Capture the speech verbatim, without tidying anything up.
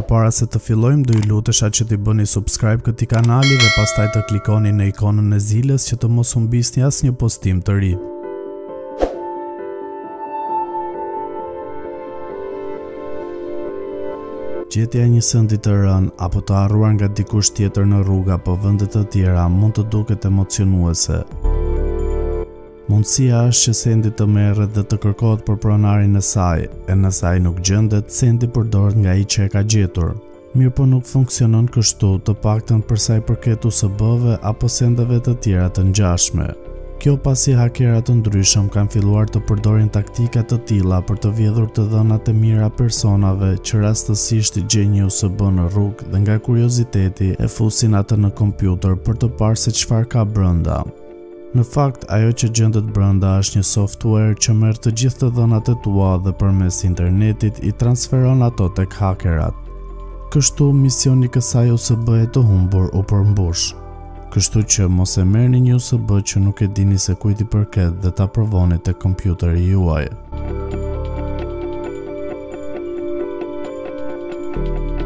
Përpara se të fillojmë, do ju lutesha që t'i bëni subscribe këtij kanali dhe pastaj të klikoni në ikonën e zilës që të mos humbisni asnjë postim të ri. Gjetja e një sëndi të rënë apo të harruar nga dikush tjetër në rrugë apo vende të tjera mund të duket emocionuese. Mundësia është që sendi të merret dhe të kërkohet për pronarin e saj, e nëse ai nuk gjendet, sendi përdoret nga ai që e ka gjetur. Mirë po nuk funksionon kështu, të paktën për sa i përket U S B-ve apo sendeve të tjera të ngjashme. Kjo pasi hakerat të ndryshëm kanë filluar të përdorin taktika të tilla për të vjedhur të dhënat e mira personave që rastësisht i gjejnë një U S B në rrugë dhe nga kurioziteti e fusin atë në kompjuter për të parë se çfarë ka brenda. Në fakt, ajo që gjendet brenda është një software që merr të gjithë të dhënat e tua dhe përmes internetit i transferon ato tek hakerat. Kështu misioni i kësaj U S B-e të humbur u përmbush. Kështu që mos e merrni një U S B që nuk e dini se kujt i përket dhe ta provoni tek kompjuteri juaj.